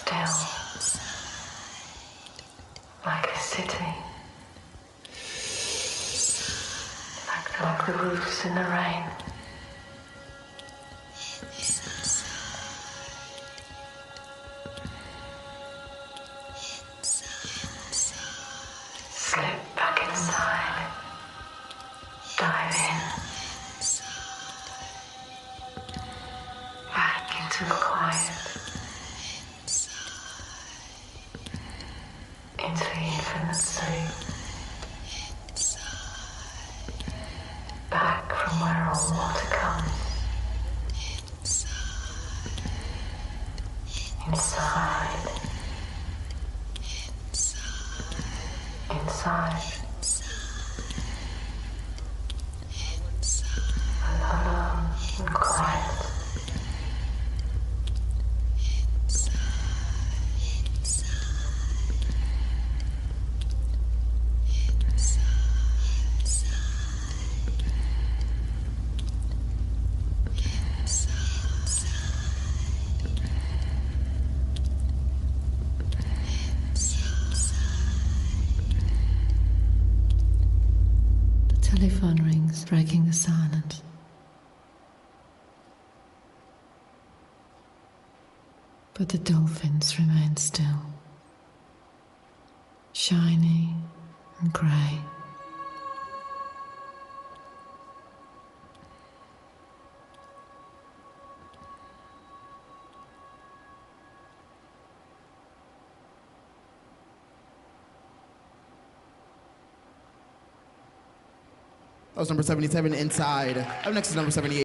still, like a city, like the roofs in the rain. Slip back inside, dive in, back into the quiet, into the infinite sleep, back from where all water comes, inside, alone and quiet. The telephone rings, breaking the silence. But the dolphins remain still, shiny and grey. That was number 77, Inside. Up next is number 78.